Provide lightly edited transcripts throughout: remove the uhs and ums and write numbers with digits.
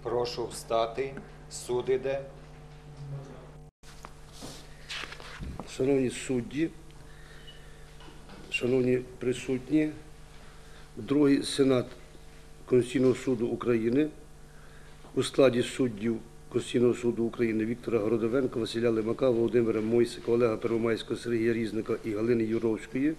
Прошу встати. Суд іде. Шановні судді, шановні присутні, Другий Сенат Конституційного суду України у складі суддів Конституційного суду України Віктора Городовенка, Василя Лемака, Володимира Мойсика, Олега Первомайського, Сергія Різника і Галини Юровської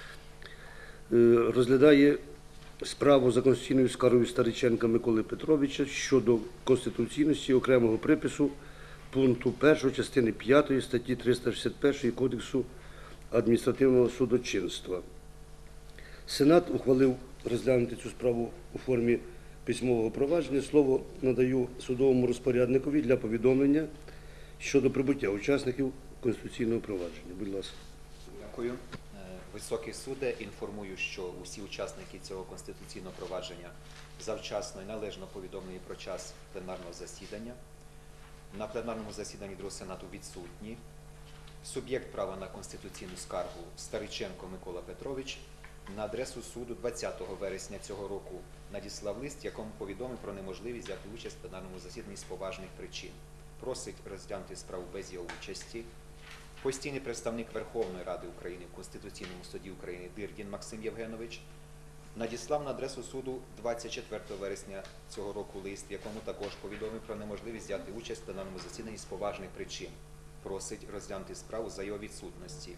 розглядає справу за конституційною скаргою Стариченка Миколи Петровича щодо конституційності окремого припису пункту 1 частини 5 статті 361 Кодексу адміністративного судочинства. Сенат ухвалив розглянути цю справу у формі письмового провадження. Слово надаю судовому розпорядникові для повідомлення щодо прибуття учасників конституційного провадження. Будь ласка. Дякую. Високий суде, інформую, що усі учасники цього конституційного провадження завчасно і належно повідомлені про час пленарного засідання. На пленарному засіданні Другого Сенату відсутні. Суб'єкт права на конституційну скаргу Стариченко Микола Петрович на адресу суду 20 вересня цього року надіслав лист, якому повідомив про неможливість взяти участь в пленарному засіданні з поважних причин. Просить розглянути справу без його участі. Постійний представник Верховної Ради України в Конституційному суді України Дирдін Максим Євгенович надіслав на адресу суду 24 вересня цього року лист, в якому також повідомив про неможливість взяти участь в пленарному засіданні з поважних причин. Просить розглянути справу за його відсутності.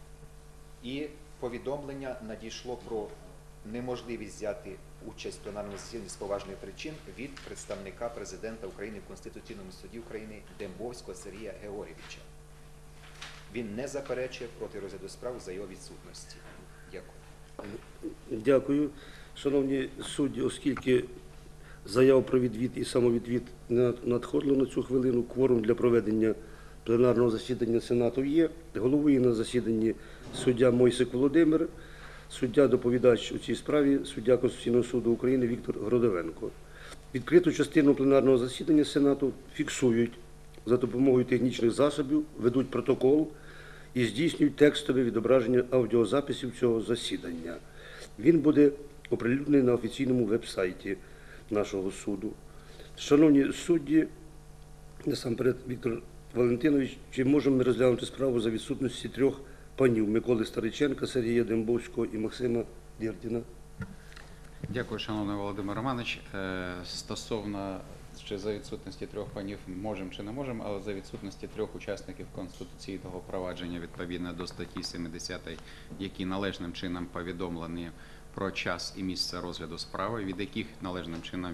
І повідомлення надійшло про неможливість взяти участь в пленарному засіданні з поважних причин від представника Президента України в Конституційному суді України Дембовського Сергія Георгійовича. Він не заперечує проти розгляду справи за його відсутності. Дякую. Дякую. Шановні судді, оскільки заяв про відвід і самовідвід не надходило на цю хвилину, кворум для проведення пленарного засідання Сенату є. Головує на засіданні суддя Мойсик Володимир, суддя-доповідач у цій справі, суддя Конституційного суду України Віктор Городовенко. Відкриту частину пленарного засідання Сенату фіксують за допомогою технічних засобів, ведуть протокол і здійснюють текстове відображення аудіозаписів цього засідання. Він буде оприлюднений на офіційному веб-сайті нашого суду. Шановні судді, насамперед, Віктор Валентинович, чи можемо ми розглянути справу за відсутності трьох панів Миколи Стариченка, Сергія Дембовського і Максима Дирдіна? Дякую, шановний Володимир Романович. Стосовно чи за відсутності трьох панів можемо чи не можемо, але за відсутності трьох учасників конституційного провадження відповідно до статті 70, які належним чином повідомлені про час і місце розгляду справи, від яких належним чином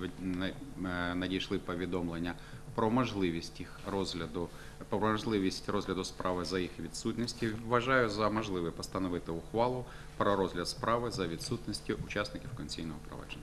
надійшли повідомлення про можливість розгляду справи за їх відсутності, вважаю за можливе постановити ухвалу про розгляд справи за відсутності учасників конституційного провадження.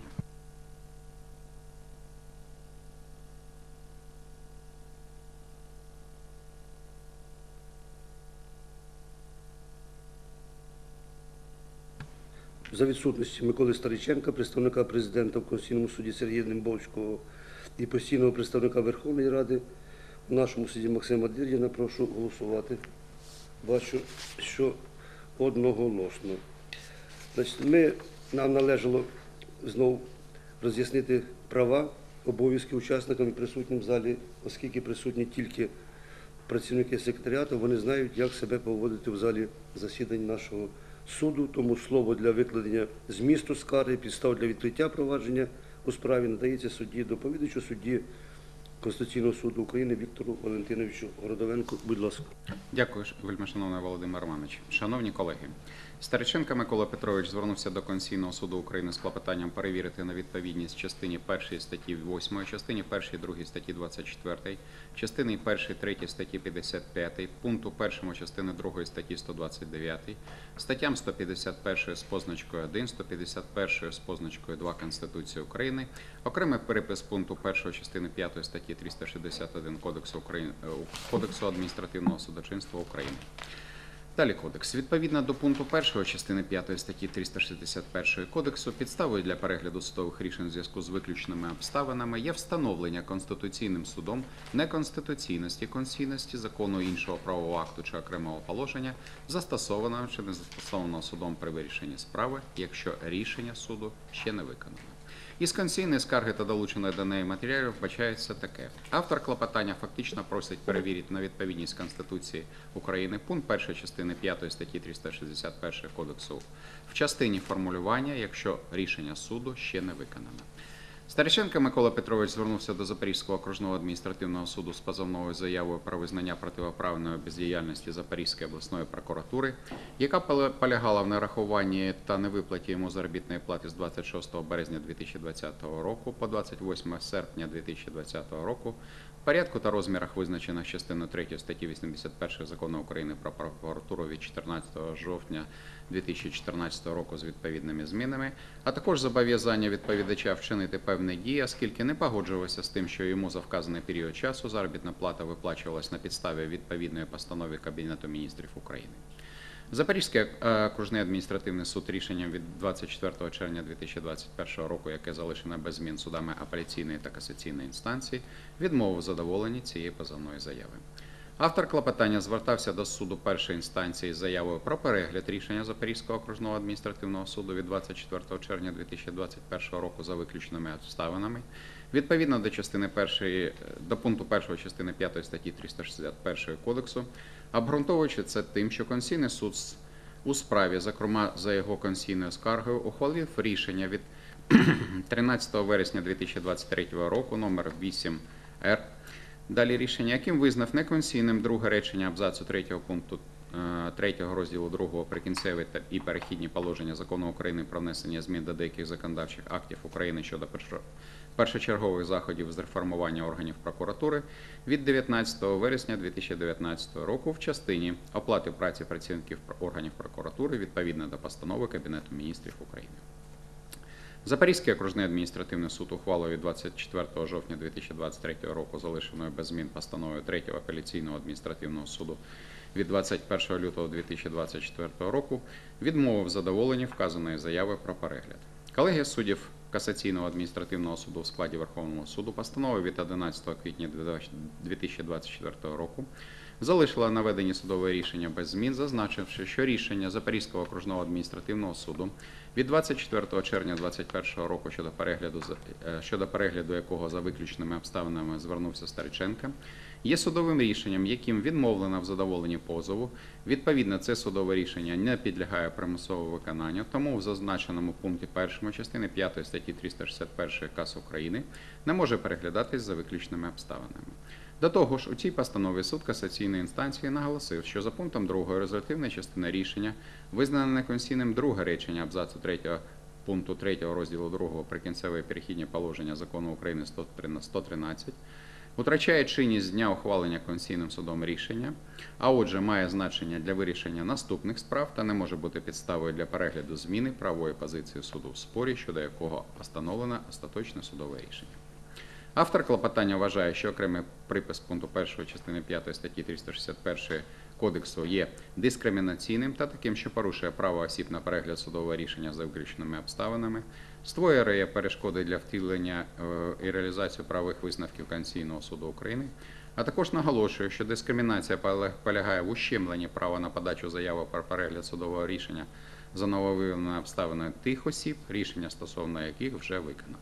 За відсутності Миколи Стариченка, представника президента в Конституційному суді Сергія Дембовського і постійного представника Верховної Ради в нашому суді Максима Дирдіна, прошу голосувати. Бачу, що одноголосно. Нам належало знову роз'яснити права, обов'язки учасникам і присутнім в залі, оскільки присутні тільки працівники секретаріату, вони знають, як себе поводити в залі засідань нашого суду, тому слово для викладення змісту скарги, підстав для відкриття провадження у справі надається судді-доповідачу, судді Конституційного суду України Віктору Валентиновичу Городовенку. Будь ласка. Дякую, вельмишановний Володимир Романович. Шановні колеги, Стариченко Микола Петрович звернувся до Конституційного суду України з клопотанням перевірити на відповідність частині 1 статті 8, частині 1 і 2 статті 24, частини 1 і 3 статті 55, пункту 1 частини 2 статті 129, статтям 151 з позначкою 1, 151 з позначкою 2 Конституції України, окремий перепис пункту 1 частини 5 статті 361 Кодексу адміністративного судочинства України. Далі кодекс. Відповідно до пункту 1 частини 5 статті 361 Кодексу, підставою для перегляду судових рішень у зв'язку з виключними обставинами є встановлення Конституційним судом неконституційності закону, іншого правового акту чи окремого положення, застосованого чи не застосованого судом при вирішенні справи, якщо рішення суду ще не виконано. Із конституційної скарги та долученої до неї матеріалів вбачається таке. Автор клопотання фактично просить перевірити на відповідність Конституції України пункт 1 частини 5 статті 361 Кодексу в частині формулювання, якщо рішення суду ще не виконано. Стариченко Микола Петрович звернувся до Запорізького окружного адміністративного суду з позовною заявою про визнання противоправної бездіяльності Запорізької обласної прокуратури, яка полягала в нарахуванні та невиплаті йому заробітної плати з 26 березня 2020 року по 28 серпня 2020 року в порядку та розмірах, визначених частиною 3 статті 81 Закону України про прокуратуру від 14 жовтня 2014 року з відповідними змінами, а також зобов'язання відповідача вчинити певні дії, оскільки не погоджувався з тим, що йому за вказаний період часу заробітна плата виплачувалась на підставі відповідної постанови Кабінету міністрів України. Запорізький окружний адміністративний суд рішенням від 24 червня 2021 року, яке залишено без змін судами апеляційної та касаційної інстанції, відмовив задоволення цієї позовної заяви. Автор клопотання звертався до суду першої інстанції з заявою про перегляд рішення Запорізького окружного адміністративного суду від 24 червня 2021 року за виключними обставинами, відповідно до частини до пункту 1 частини 5 статті 361 Кодексу, обґрунтовуючи це тим, що Конституційний суд у справі, зокрема за його конституційною скаргою, ухвалив рішення від 13 вересня 2023 року номер 8-Р. Далі рішення, яким визнав неконституційним друге речення абзацу 3 пункту 3 розділу 2 прикінцеві і перехідні положення Закону України про внесення змін до деяких законодавчих актів України щодо першочергових заходів з реформування органів прокуратури від 19 вересня 2019 року в частині оплати праці працівників органів прокуратури відповідно до постанови Кабінету міністрів України. Запорізький окружний адміністративний суд ухвалою від 24 жовтня 2023 року, залишеною без змін постановою 3-го апеляційного адміністративного суду від 21 лютого 2024 року, відмовив задоволення вказаної заяви про перегляд. Колегія суддів Касаційного адміністративного суду в складі Верховного суду постановою від 11 квітня 2024 року залишила наведені судове рішення без змін, зазначивши, що рішення Запорізького окружного адміністративного суду від 24 червня 2021 року щодо перегляду якого за виключними обставинами звернувся Стариченко, є судовим рішенням, яким відмовлено в задоволенні позову. Відповідно, це судове рішення не підлягає примусовому виконанню, тому в зазначеному пункті 1 частини 5 статті 361 КАС України не може переглядатись за виключними обставинами. До того ж, у цій постанові суд касаційної інстанції наголосив, що за пунктом 2 резолютивна частина рішення визнано неконституційним друге речення абзацу 3 пункту 3 розділу 2 прикінцеві перехідні положення Закону України 113, втрачає чинність з дня ухвалення Конституційним судом рішення, а отже має значення для вирішення наступних справ та не може бути підставою для перегляду зміни правової позиції суду в спорі, щодо якого постановлено остаточне судове рішення. Автор клопотання вважає, що окремий припис пункту 1 частини 5 статті 361 Кодексу є дискримінаційним та таким, що порушує право осіб на перегляд судового рішення за виключними обставинами, створює перешкоди для втілення і реалізації правових висновків Конституційного суду України, а також наголошує, що дискримінація полягає в ущемленні права на подачу заяви про перегляд судового рішення за нововиявленою обставиною тих осіб, рішення стосовно яких вже виконано.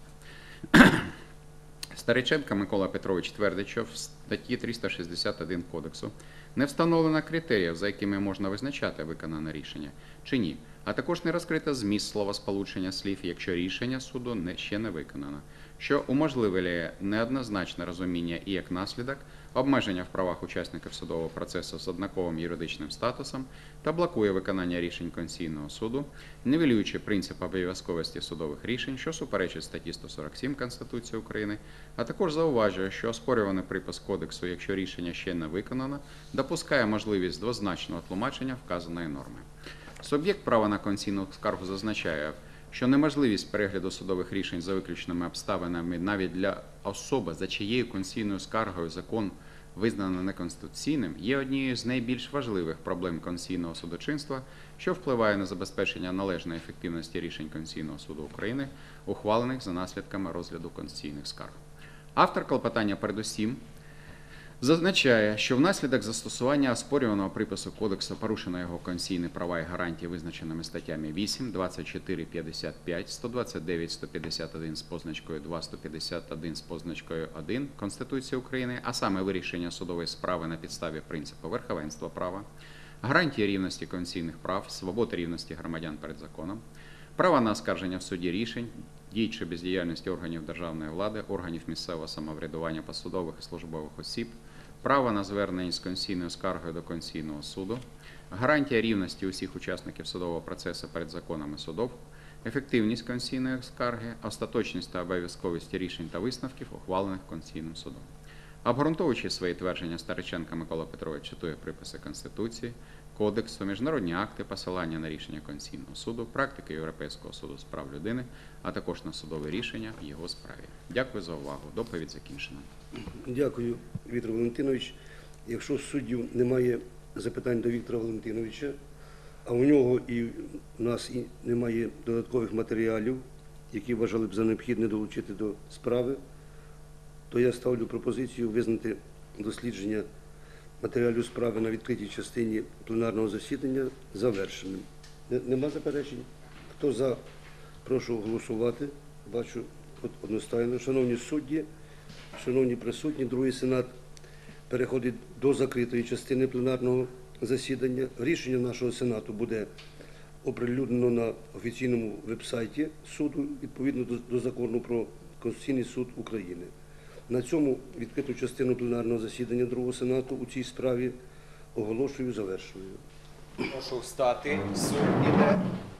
Стариченко Микола Петрович твердить, що в статті 361 Кодексу не встановлено критеріїв, за якими можна визначати виконане рішення чи ні, а також не розкрито зміст словосполучення слів, якщо рішення суду ще не виконано, що уможливлює неоднозначне розуміння і як наслідок обмеження в правах учасників судового процесу з однаковим юридичним статусом та блокує виконання рішень Конституційного суду, нівелюючи принцип обов'язковості судових рішень, що суперечить статті 147 Конституції України, а також зауважує, що оспорюваний припис Кодексу, якщо рішення ще не виконано, допускає можливість двозначного тлумачення вказаної норми. Суб'єкт права на конституційну скаргу зазначає, що неможливість перегляду судових рішень за виключними обставинами навіть для особи, за чиєю конституційною скаргою закон визнано неконституційним, є однією з найбільш важливих проблем конституційного судочинства, що впливає на забезпечення належної ефективності рішень Конституційного суду України, ухвалених за наслідками розгляду конституційних скарг. Автор клопотання передусім Зазначає, що внаслідок застосування оспорюваного припису Кодексу порушено його конституційні права і гарантії, визначеними статтями 8, 24, 55, 129, 151 з позначкою 2, 151 з позначкою 1 Конституції України, а саме вирішення судової справи на підставі принципу верховенства права, гарантії рівності конституційних прав, свободи рівності громадян перед законом, права на оскарження в суді рішень, дій чи бездіяльності органів державної влади, органів місцевого самоврядування, посадових і службових осіб, право на звернення з конституційною скаргою до Конституційного суду, гарантія рівності усіх учасників судового процесу перед законами судов, ефективність конституційної скарги, остаточність та обов'язковість рішень та висновків, ухвалених Конституційним судом. Обґрунтовуючи свої твердження, Стариченко Микола Петрович цитує приписи Конституції, Кодексу, міжнародні акти, посилання на рішення Конституційного суду, практики Європейського суду з прав людини, а також на судове рішення в його справі. Дякую за увагу. Доповідь закінчена. Дякую, Віктор Валентинович. Якщо з суддів немає запитань до Віктора Валентиновича, а у нього і у нас і немає додаткових матеріалів, які вважали б за необхідне долучити до справи, то я ставлю пропозицію визнати дослідження матеріалів справи на відкритій частині пленарного засідання завершеним. Нема заперечень? Хто за? Прошу голосувати. Бачу одностайно. Шановні судді, шановні присутні, другий сенат переходить до закритої частини пленарного засідання. Рішення нашого сенату буде оприлюднено на офіційному веб-сайті суду відповідно до закону про Конституційний суд України. На цьому відкриту частину пленарного засідання другого сенату у цій справі оголошую завершеною. Прошу встати. Суд іде.